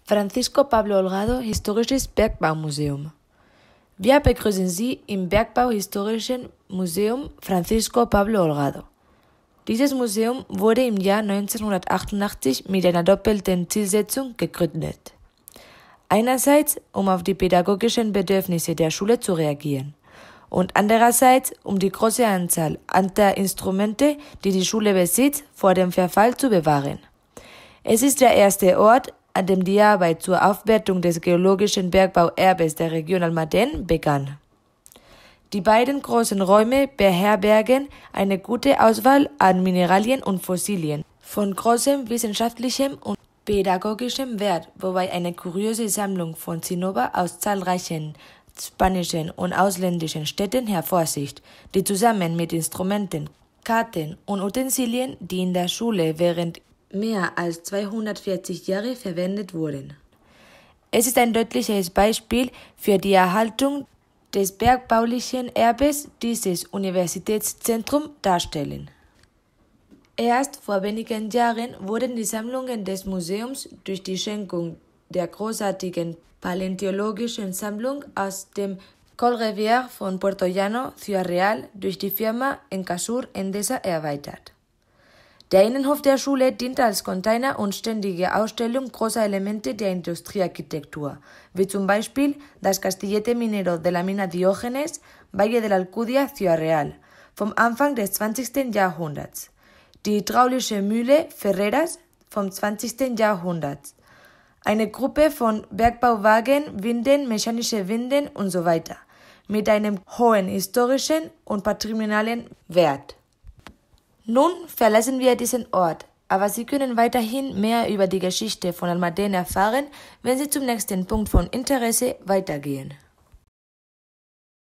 Francisco Pablo Holgado, Historisches Bergbaumuseum. Wir begrüßen Sie im Bergbauhistorischen Museum Francisco Pablo Holgado. Dieses Museum wurde im Jahr 1988 mit einer doppelten Zielsetzung gegründet. Einerseits, um auf die pädagogischen Bedürfnisse der Schule zu reagieren und andererseits, um die große Anzahl an der Instrumente, die die Schule besitzt, vor dem Verfall zu bewahren. Es ist der erste Ort, an dem die Arbeit zur Aufwertung des geologischen Bergbauerbes der Region Almaden begann. Die beiden großen Räume beherbergen eine gute Auswahl an Mineralien und Fossilien von großem wissenschaftlichem und pädagogischem Wert, wobei eine kuriose Sammlung von Zinnober aus zahlreichen spanischen und ausländischen Städten hervorsticht, die zusammen mit Instrumenten, Karten und Utensilien, die in der Schule während mehr als 240 Jahre verwendet wurden. Es ist ein deutliches Beispiel für die Erhaltung des bergbaulichen Erbes dieses Universitätszentrums darstellen. Erst vor wenigen Jahren wurden die Sammlungen des Museums durch die Schenkung der großartigen paläontologischen Sammlung aus dem Colrevier von Puerto Llano, Ciudad Real, durch die Firma Encasur Endesa erweitert. Der Innenhof der Schule dient als Container und ständige Ausstellung großer Elemente der Industriearchitektur, wie zum Beispiel das Castillete Minero de la Mina Diógenes, Valle de la Alcudia, Ciudad Real, vom Anfang des 20. Jahrhunderts, die hydraulische Mühle Ferreras vom 20. Jahrhundert, eine Gruppe von Bergbauwagen, Winden, mechanische Winden und so weiter, mit einem hohen historischen und patrimonialen Wert. Nun verlassen wir diesen Ort, aber Sie können weiterhin mehr über die Geschichte von Almaden erfahren, wenn Sie zum nächsten Punkt von Interesse weitergehen.